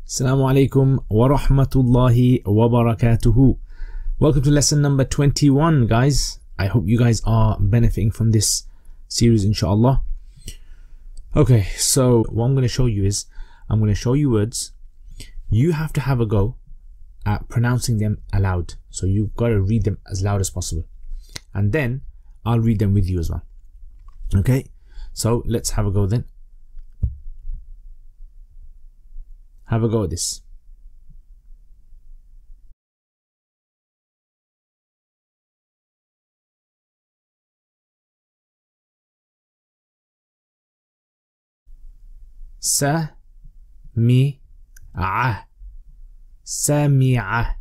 Assalamu alaikum wa rahmatullahi wa barakatuhu. Welcome to lesson number 21, guys. I hope you guys are benefiting from this series, inshallah. Okay, so what I'm going to show you is, I'm going to show you words. You have to have a go at pronouncing them aloud. So you've got to read them as loud as possible. And then I'll read them with you as well. Okay, so let's have a go then. Have a go at this. سمع سمع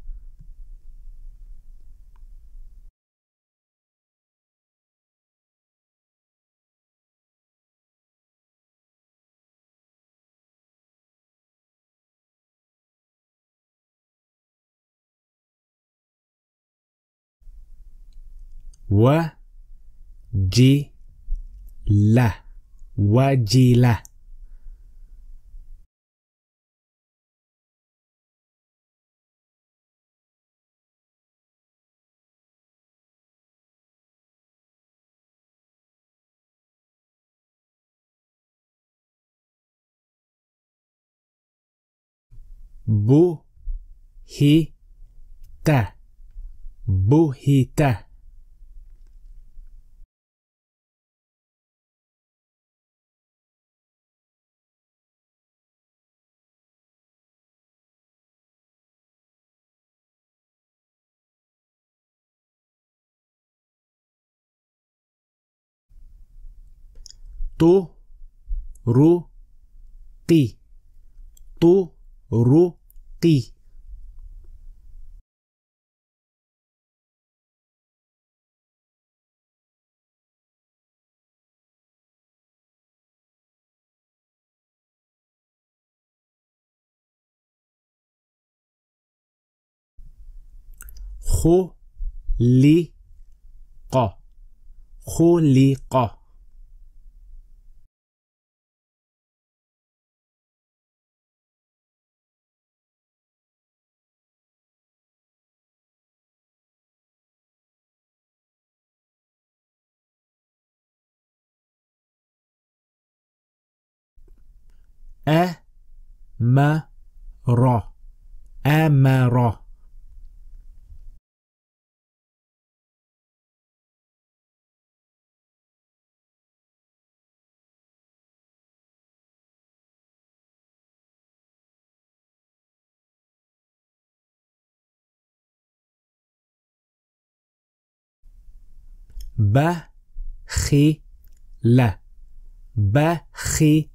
وجل وجل بهت بهت طرقي طرقي خلق خلق أمر أمر بخل بخل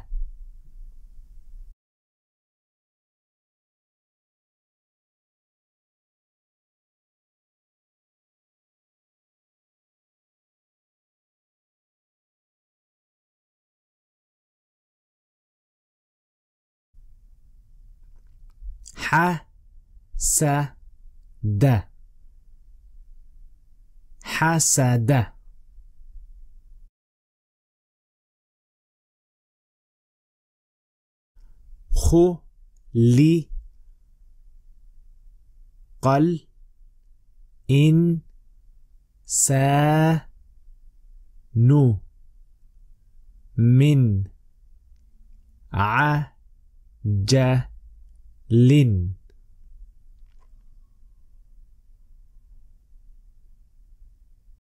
حسد حسد خلق الإنسان من عجل